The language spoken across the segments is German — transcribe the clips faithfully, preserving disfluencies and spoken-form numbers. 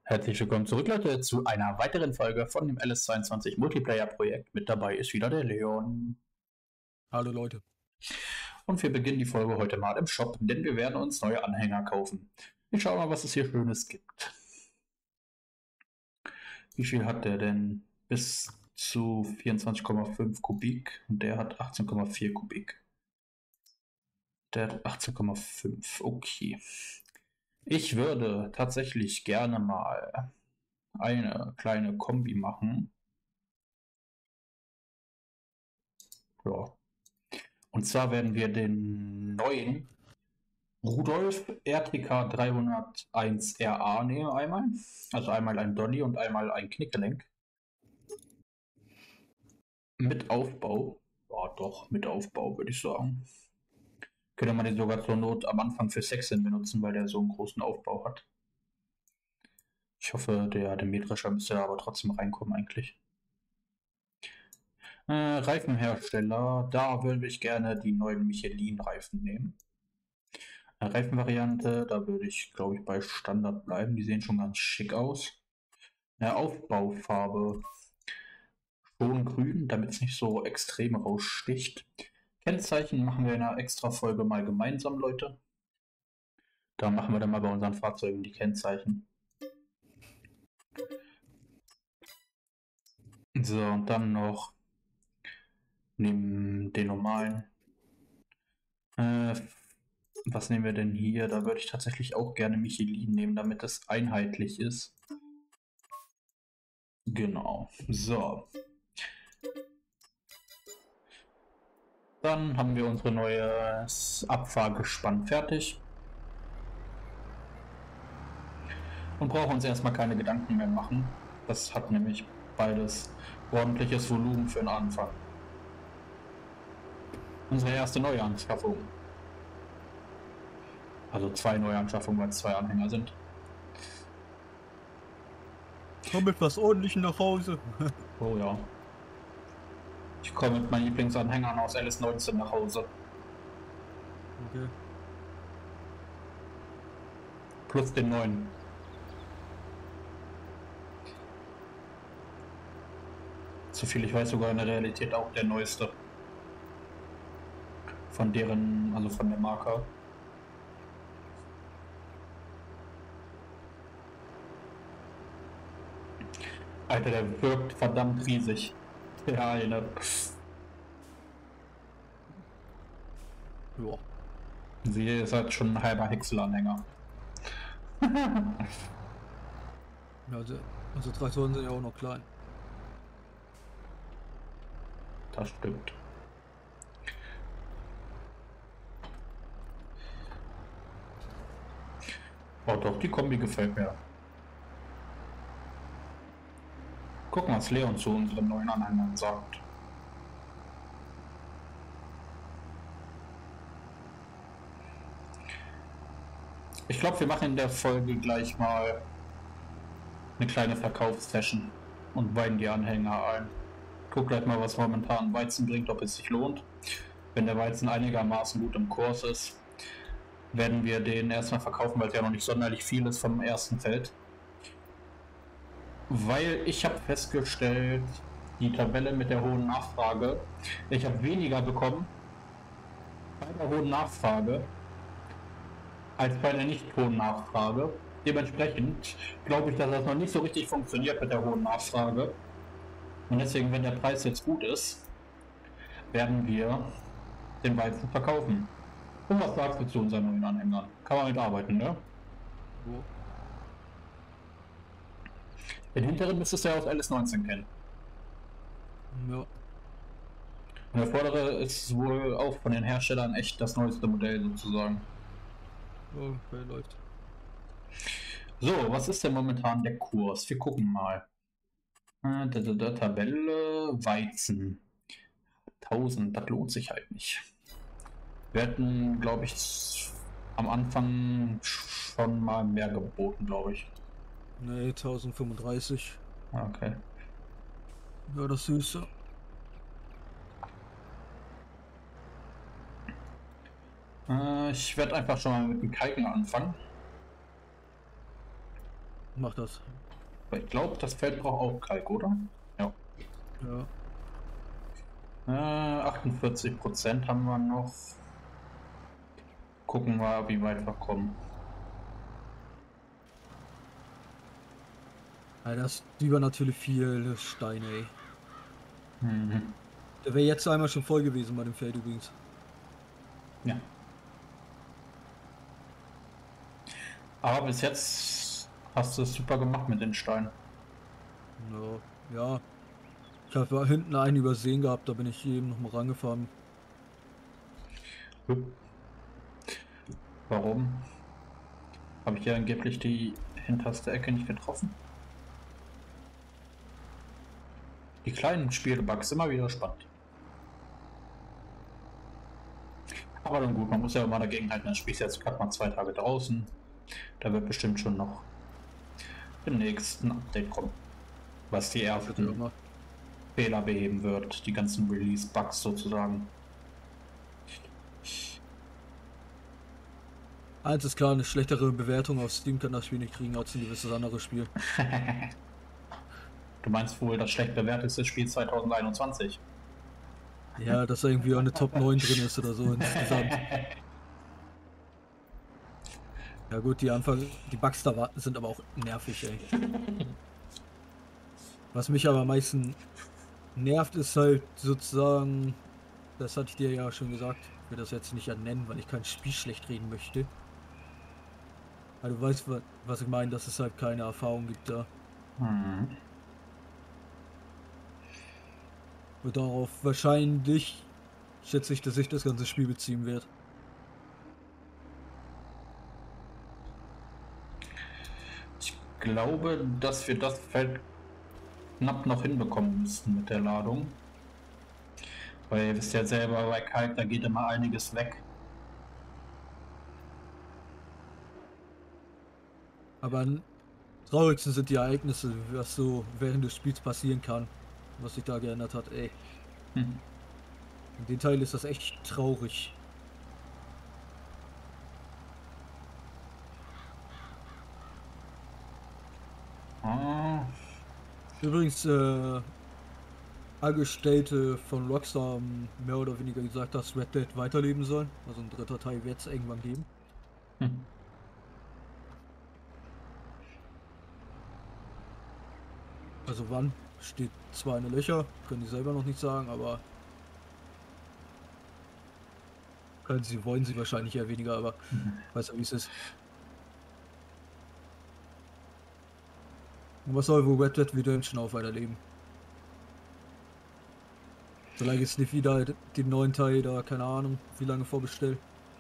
Herzlich willkommen zurück, Leute, zu einer weiteren Folge von dem L S zweiundzwanzig Multiplayer Projekt. Mit dabei ist wieder der Leon. Hallo Leute. Und wir beginnen die Folge heute mal im Shop, denn wir werden uns neue Anhänger kaufen. Ich schaue mal, was es hier Schönes gibt. Wie viel hat der denn? Bis zu vierundzwanzig Komma fünf Kubik und der hat achtzehn Komma vier Kubik. Der hat achtzehn Komma fünf, okay. Ich würde tatsächlich gerne mal eine kleine Kombi machen. Ja. Und zwar werden wir den neuen Rudolf R T K dreihunderteins R A nehmen einmal. Also einmal ein Dolly und einmal ein Knickgelenk. Mit Aufbau. Ja, doch, mit Aufbau würde ich sagen. Könnte man den sogar zur Not am Anfang für Sexen benutzen, weil der so einen großen Aufbau hat. Ich hoffe, der Demetrischer müsste aber trotzdem reinkommen eigentlich. Äh, Reifenhersteller, da würde ich gerne die neuen Michelin-Reifen nehmen. Eine Reifenvariante, da würde ich, glaube ich, bei Standard bleiben. Die sehen schon ganz schick aus. Eine Aufbaufarbe, schon grün, damit es nicht so extrem raussticht. Kennzeichen machen wir in einer extra Folge mal gemeinsam, Leute. Da machen wir dann mal bei unseren Fahrzeugen die Kennzeichen. So, und dann noch nehmen den normalen. Äh, was nehmen wir denn hier? Da würde ich tatsächlich auch gerne Michelin nehmen, damit es einheitlich ist. Genau. So. Dann haben wir unser neues Abfahrgespann fertig. Und brauchen uns erstmal keine Gedanken mehr machen. Das hat nämlich beides ordentliches Volumen für den Anfang. Unsere erste Neuanschaffung. Also zwei Neuanschaffungen, weil es zwei Anhänger sind. Komm mit was Ordentlichem nach Hause. Oh ja. Ich komme mit meinen Lieblingsanhängern aus L S neunzehn nach Hause. Okay. Plus den neuen. So viel ich weiß, sogar in der Realität auch der neueste. Von deren, also von der Marke. Alter, der wirkt verdammt riesig. Der eine. Ja. Sie ist halt schon ein halber Häckselanhänger. Ja, also unsere Traktoren sind ja auch noch klein. Das stimmt. Oh doch, die Kombi gefällt mir. Gucken, was Leon zu unseren neuen Anhängern sagt. Ich glaube, wir machen in der Folge gleich mal eine kleine Verkaufssession und weiden die Anhänger ein. Guck gleich mal, was momentan Weizen bringt, ob es sich lohnt. Wenn der Weizen einigermaßen gut im Kurs ist, werden wir den erstmal verkaufen, weil es ja noch nicht sonderlich viel ist vom ersten Feld. Weil ich habe festgestellt, die Tabelle mit der hohen Nachfrage, ich habe weniger bekommen bei der hohen Nachfrage als bei der nicht hohen Nachfrage. Dementsprechend glaube ich, dass das noch nicht so richtig funktioniert mit der hohen Nachfrage. Und deswegen, wenn der Preis jetzt gut ist, werden wir den Weizen verkaufen. Und was sagst du zu unseren neuen Anhängern? Kann man mitarbeiten, ne? Wo? Den hinteren müsstest du ja aus L S neunzehn kennen. Ja. Und der vordere ist wohl auch von den Herstellern echt das neueste Modell sozusagen. Okay, läuft. So, was ist denn momentan der Kurs? Wir gucken mal. Äh, da, da, da, Tabelle Weizen. tausend, das lohnt sich halt nicht. Wir hatten, glaube ich, am Anfang schon mal mehr geboten, glaube ich. Ne, tausendfünfunddreißig. Okay. Ja, das Süße. Äh, ich werde einfach schon mal mit dem Kalken anfangen. Mach das. Aber ich glaube, das Feld braucht auch Kalk, oder? Ja. Ja. Äh, achtundvierzig Prozent haben wir noch. Gucken wir, wie weit wir kommen. Ja, das lieber natürlich viele Steine, ey. Mhm. Der wäre jetzt einmal schon voll gewesen bei dem Feld übrigens. Ja. Aber bis jetzt hast du es super gemacht mit den Steinen. No, ja. Ich habe hinten einen übersehen gehabt, da bin ich eben noch mal rangefahren. Hup. Warum? Habe ich hier angeblich die hinterste Ecke nicht getroffen? Die kleinen Spielbugs immer wieder spannend. Aber dann gut, man muss ja immer dagegen halten. Das Spiel ist jetzt gerade mal zwei Tage draußen. Da wird bestimmt schon noch im nächsten Update kommen, was die ersten Fehler beheben wird, die ganzen Release-Bugs sozusagen. Eins ist klar, eine schlechtere Bewertung auf Steam kann das Spiel nicht kriegen als ein gewisses anderes Spiel. Du meinst wohl das schlecht bewertete Spiel zweitausendeinundzwanzig? Ja, dass da irgendwie auch eine Top neun drin ist oder so insgesamt. Ja gut, die Anfang, die Bugs da sind aber auch nervig, ey. Was mich aber am meisten nervt, ist halt sozusagen, das hatte ich dir ja schon gesagt, ich will das jetzt nicht nennen, weil ich kein Spiel schlecht reden möchte. Aber du weißt, was ich meine, dass es halt keine Erfahrung gibt da. Hm. Und darauf wahrscheinlich, schätze ich, dass sich das ganze Spiel beziehen wird. Ich glaube, dass wir das Feld knapp noch hinbekommen müssten mit der Ladung. Weil ihr wisst ja selber, bei Kalk, da geht immer einiges weg. Aber am traurigsten sind die Ereignisse, was so während des Spiels passieren kann, was sich da geändert hat, ey. Hm. In dem Teil ist das echt traurig. Ah. Übrigens, äh, Angestellte von Rockstar haben mehr oder weniger gesagt, dass Red Dead weiterleben soll. Also ein dritter Teil wird es irgendwann geben. Hm. Also wann, steht zwar in den Löcher, können die selber noch nicht sagen, aber können sie, wollen sie wahrscheinlich eher weniger, aber Mhm. weiß ja, wie es ist. Und was soll wohl Red Dead Redemption auch weiterleben? Solange es nicht wieder den neuen Teil da, keine Ahnung, wie lange vorbestellt.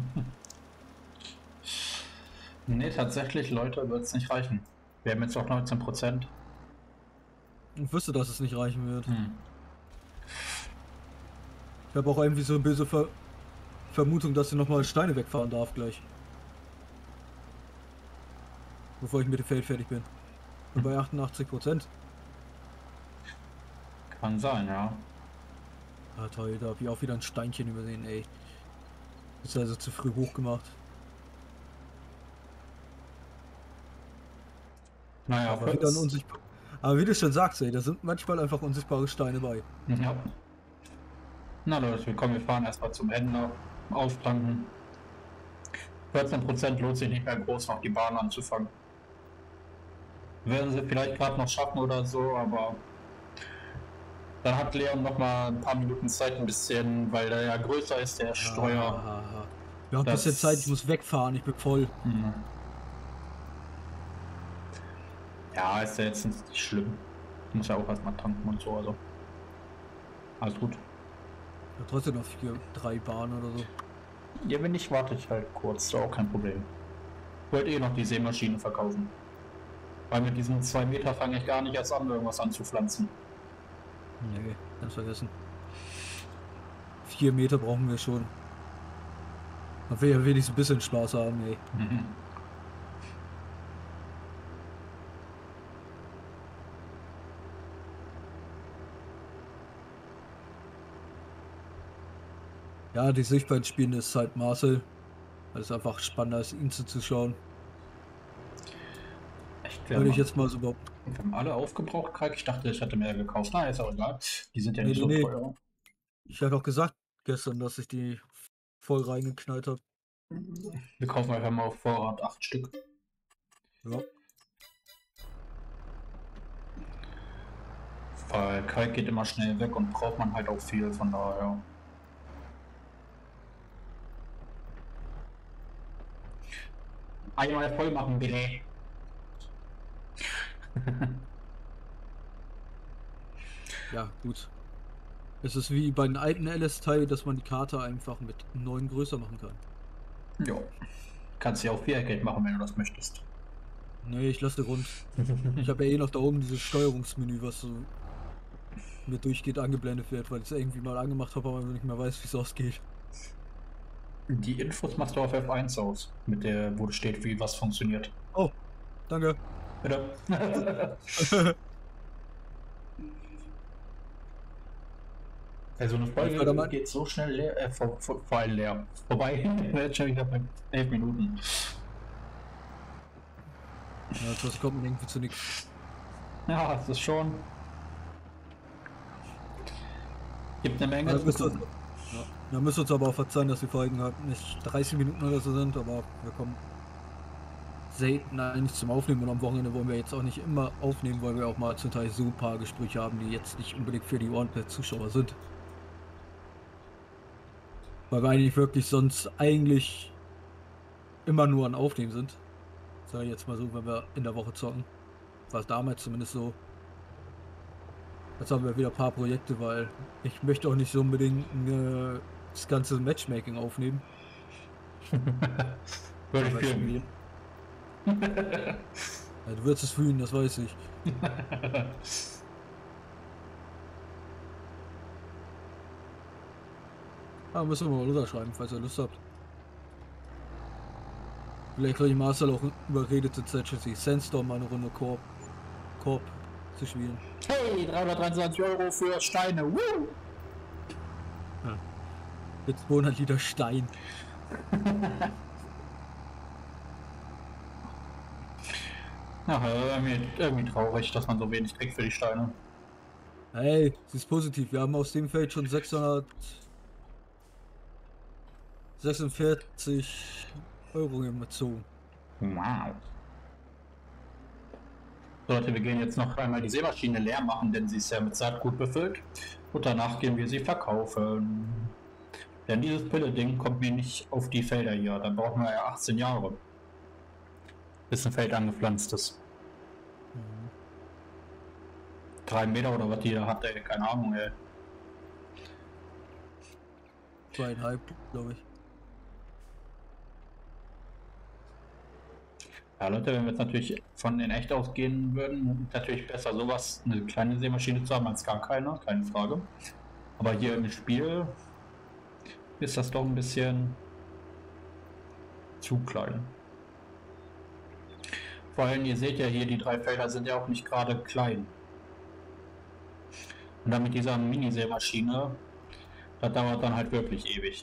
Nee, tatsächlich, Leute, wird es nicht reichen. Wir haben jetzt auch neunzehn Prozent. Ich wüsste, dass es nicht reichen wird. Hm. Ich habe auch irgendwie so eine böse Ver Vermutung, dass ich nochmal Steine wegfahren darf gleich. Bevor ich mit dem Feld fertig bin. Und bei achtundachtzig Prozent. Kann sein, ja. Ah toll, da habe ich auch wieder ein Steinchen übersehen, ey. Ist also zu früh hochgemacht. Naja, Aber, wieder ein unsichtbar Aber wie du schon sagst, ey, da sind manchmal einfach unsichtbare Steine bei. Ja. Na Leute, willkommen, wir fahren erstmal zum Händler, auftanken. vierzehn Prozent lohnt sich nicht mehr groß noch die Bahn anzufangen. Werden sie vielleicht gerade noch schaffen oder so, aber dann hat Leon noch mal ein paar Minuten Zeit, ein bisschen, weil der ja größer ist, der Steuer. Ah, ja, ein bisschen Zeit, ich muss wegfahren, ich bin voll. Hm. Ja, ist ja jetzt nicht schlimm. Ich muss ja auch erstmal tanken und so, also. Alles gut. Ja, trotzdem noch vier, drei Bahnen oder so. Ja, wenn nicht, warte ich halt kurz, ist auch kein Problem. Ich wollte eh noch die Sämaschine verkaufen. Weil mit diesen zwei Meter fange ich gar nicht erst an, irgendwas anzupflanzen. Nee, ganz vergessen. Vier Meter brauchen wir schon. Man will ja wenigstens ein bisschen Spaß haben, ey. Mhm. Ja, die Sicht beim Spielen ist halt Marcel. Weil es einfach spannender ist, ihn zuzuschauen. Ich Wir Würde haben, ich jetzt mal so behaupten. wir haben alle aufgebraucht, Kalk. Ich dachte, ich hatte mehr gekauft. Na, ist auch egal. Die sind ja Nee, nicht nee, so nee. teuer. Ich hatte auch gesagt gestern, dass ich die voll reingeknallt habe. Wir kaufen einfach mal auf Vorrat acht Stück. Ja. Weil Kalk geht immer schnell weg und braucht man halt auch viel, von daher. Einmal voll machen, bitte. Ja, gut. Es ist wie bei den alten L S-Teil, dass man die Karte einfach mit neun größer machen kann. Ja. Kannst ja auch viereckig machen, wenn du das möchtest. Nee, ich lasse rund. Ich habe ja eh noch da oben dieses Steuerungsmenü, was so mir durchgeht angeblendet wird, weil ich es irgendwie mal angemacht habe, aber nicht mehr weiß, wie es ausgeht. Die Infos machst du auf F eins aus, mit der, wo steht, wie was funktioniert. Oh, danke. Bitte. Also eine Ja, Folge Fördermann. geht so schnell leer, äh, vor, vor, vor allem leer. Vorbei, jetzt schon wieder bei elf Minuten. Ja, das kommt mir irgendwie zu nichts. Ja, das ist schon. Gibt eine Menge Da zu müsst ihr uns, tun. ja, da müsst ihr uns aber auch verzeihen, dass die Folgen halt nicht dreißig Minuten oder so sind, aber wir kommen selten eigentlich zum Aufnehmen und am Wochenende wollen wir jetzt auch nicht immer aufnehmen, weil wir auch mal zum Teil so ein paar Gespräche haben, die jetzt nicht unbedingt für die Ohren der Zuschauer sind. Weil wir eigentlich wirklich sonst eigentlich immer nur an Aufnehmen sind. Sag ich jetzt mal so, wenn wir in der Woche zocken. War es damals zumindest so. Jetzt haben wir wieder ein paar Projekte, weil ich möchte auch nicht so unbedingt äh, das ganze Matchmaking aufnehmen. Würde Ja, ich weißt du, fühlen. wie? Ja, du wirst es fühlen, das weiß ich. Aber müssen wir mal runterschreiben, falls ihr Lust habt. Vielleicht kriege ich Marcel auch überredet, zu Tatsächlich Sandstorm mal eine Runde Korb, Korb zu spielen. Hey, dreihundertdreiundzwanzig Euro für Steine. Woo! Ja. Jetzt zweihundert Liter Stein. Ja, irgendwie, irgendwie traurig, dass man so wenig kriegt für die Steine. Hey, sie ist positiv. Wir haben aus dem Feld schon sechshundertsechsundvierzig Euro gezogen. Wow. So, Leute, wir gehen jetzt noch einmal die Sämaschine leer machen, denn sie ist ja mit Saatgut befüllt. Und danach gehen wir sie verkaufen. Denn dieses Pille-Ding kommt mir nicht auf die Felder hier. Da brauchen wir ja achtzehn Jahre, bis ein Feld angepflanzt ist. Mhm. Drei Meter oder was die da hat, ey. Keine Ahnung, ey. Zweieinhalb, glaube ich. Ja, Leute, wenn wir jetzt natürlich von in echt ausgehen würden, natürlich besser sowas, eine kleine Sämaschine zu haben als gar keine, keine Frage. Aber hier im Spiel ist das doch ein bisschen zu klein. Vor allem, ihr seht ja hier, die drei Felder sind ja auch nicht gerade klein. Und dann mit dieser Minisämaschine, das dauert dann halt wirklich ewig.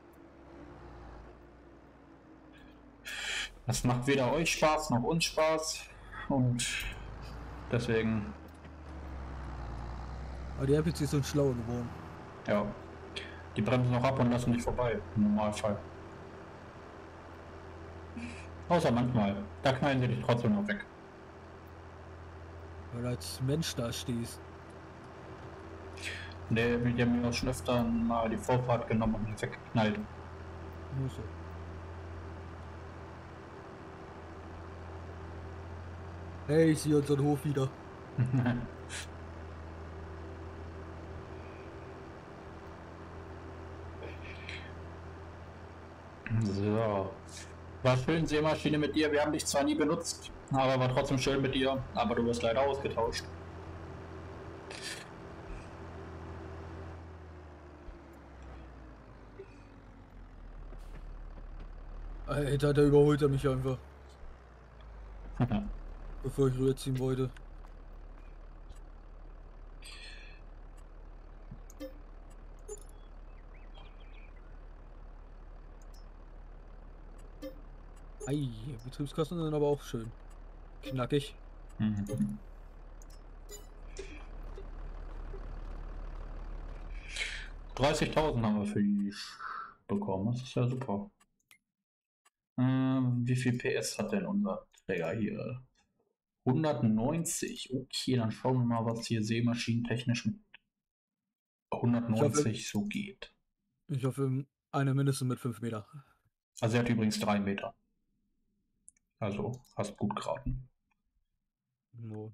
Das macht weder euch Spaß noch uns Spaß und deswegen, Aber die N P Cs sind schlauer geworden. ja, die bremsen noch ab und lassen dich vorbei, im Normalfall. Außer manchmal, da knallen sie dich trotzdem noch weg. Weil du als Mensch da stehst. Der, die haben mir auch schon öfter mal die Vorfahrt genommen und mich weggeknallt. Nur so. Hey, ich sehe unseren Hof wieder. So. War schön, Sämaschine mit dir. Wir haben dich zwar nie benutzt, aber war trotzdem schön mit dir. Aber du wirst leider ausgetauscht. Alter, da überholt er mich einfach, bevor ich rüberziehen wollte. Ei, Betriebskosten sind aber auch schön. Knackig. Mhm. dreißigtausend haben wir für die bekommen. Das ist ja super. Ähm, wie viel P S hat denn unser Träger hier? hundertneunzig. Okay, dann schauen wir mal, was hier seemaschinentechnisch mit Ich hoffe, hundertneunzig so geht. ich hoffe, eine mindestens mit fünf Meter. Also er hat übrigens drei Meter. Also hast gut geraten. No.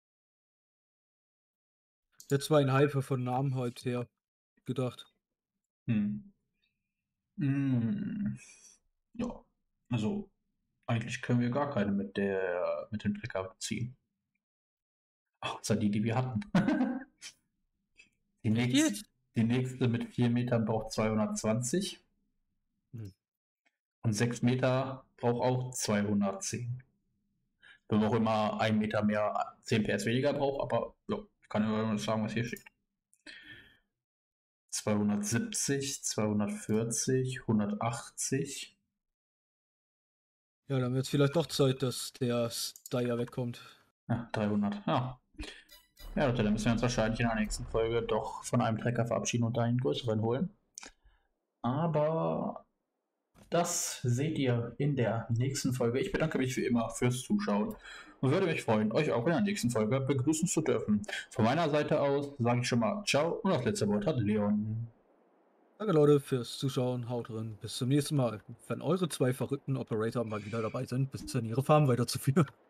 Der zweieinhalb von Namen heute her gedacht. Hm. Hm. Ja, also eigentlich können wir gar keine mit der mit dem Trecker ziehen. Außer die, die wir hatten. die, Echt nächste, jetzt? die nächste mit vier Metern braucht zweihundertzwanzig Hm. und sechs Meter braucht auch zweihundertzehn. Wenn man auch immer ein Meter mehr, zehn P S weniger braucht, aber ja, ich kann ja nur sagen, was hier steht. zweihundertsiebzig, zweihundertvierzig, hundertachtzig. Ja, dann wird es vielleicht doch Zeit, dass der Steyr wegkommt. Ja, dreihundert. Ja. Ja, Leute, dann müssen wir uns wahrscheinlich in der nächsten Folge doch von einem Trecker verabschieden und einen größeren holen. Aber das seht ihr in der nächsten Folge. Ich bedanke mich wie immer fürs Zuschauen und würde mich freuen, euch auch in der nächsten Folge begrüßen zu dürfen. Von meiner Seite aus sage ich schon mal Ciao und das letzte Wort hat Leon. Danke Leute fürs Zuschauen, haut drin, bis zum nächsten Mal. Wenn eure zwei verrückten Operator mal wieder dabei sind, bis dann ihre Farm weiterzuführen.